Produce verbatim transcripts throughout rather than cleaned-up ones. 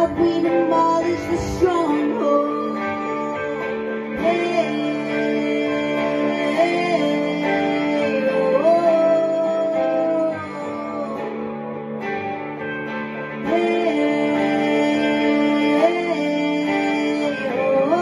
shout, we demolish the stronghold. Hey, oh, hey, oh.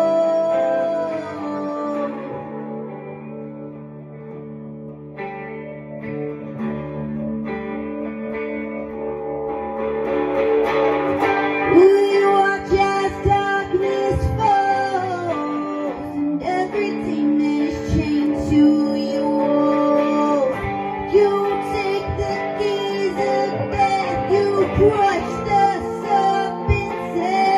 We watch as darkness falls, and everything is chained to your wall. You take the keys of death, you crush the serpent's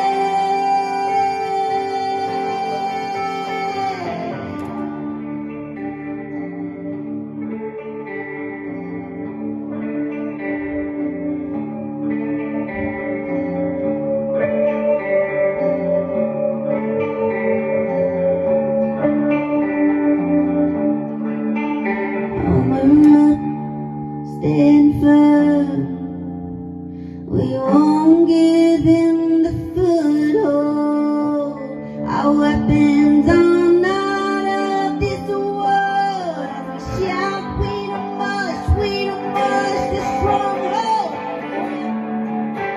stand firm, we won't give him the foothold. Our weapons are not of this world. As we shout, we demolish, we demolish the stronghold.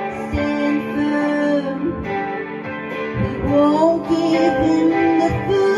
Stand firm, we won't give him the foothold.